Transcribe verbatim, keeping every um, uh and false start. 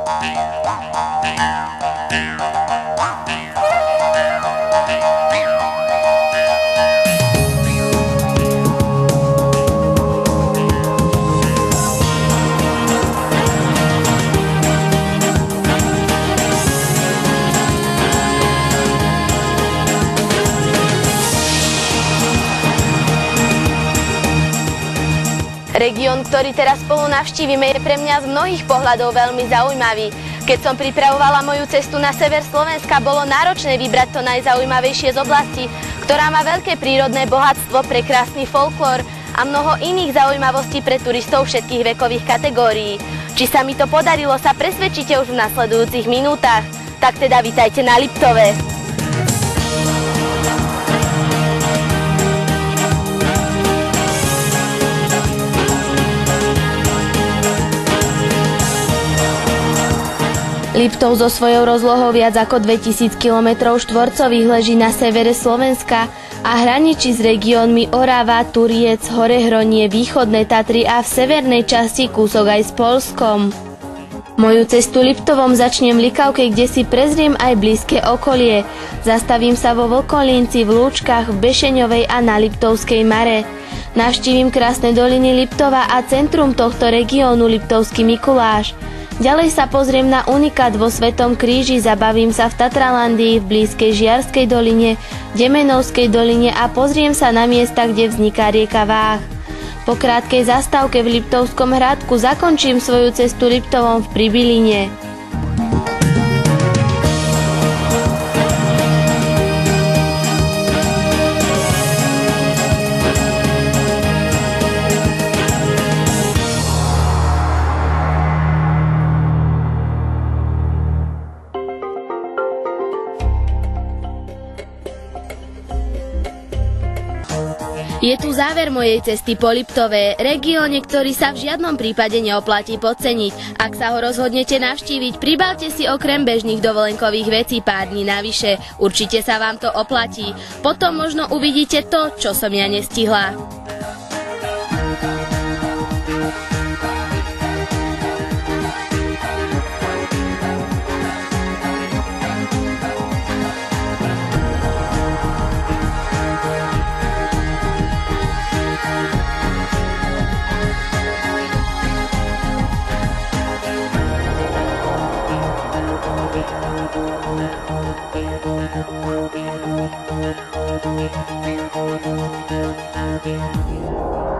Región, ktorý teraz spolu navštívime, je pre mňa z mnohých pohľadov veľmi zaujímavý. Keď som pripravovala moju cestu na sever Slovenska, bolo náročné vybrať to najzaujímavejšie z oblasti, ktorá má veľké prírodné bohatstvo, prekrásny folklór a mnoho iných zaujímavostí pre turistov všetkých vekových kategórií. Či sa mi to podarilo, sa presvedčíte už v nasledujúcich minútach. Tak teda vitajte na Liptove. Liptov so svojou rozlohou viac ako dvetisíc kilometrov štvorcových leží na severe Slovenska a hraničí s regiónmi Orava, Turiec, Horehronie, Východné Tatry a v severnej časti kúsok aj s Poľskom. Moju cestu Liptovom začnem v Likavke, kde si prezriem aj blízke okolie. Zastavím sa vo Vlkolínci, v Lúčkach, v Bešeňovej a na Liptovskej Mare. Navštívim krásne doliny Liptova a centrum tohto regiónu Liptovský Mikuláš. Ďalej sa pozriem na unikát vo Svetom Kríži, zabavím sa v Tatralandii, v blízkej Žiarskej doline, Demenovskej doline a pozriem sa na miesta, kde vzniká rieka Váh. Po krátkej zastávke v Liptovskom Hrádku zakončím svoju cestu Liptovom v Pribiline. Je tu záver mojej cesty po Liptove, regióne, ktorý sa v žiadnom prípade neoplatí podceniť. Ak sa ho rozhodnete navštíviť, pribalte si okrem bežných dovolenkových vecí pár dní navyše. Určite sa vám to oplatí. Potom možno uvidíte to, čo som ja nestihla. Thank you.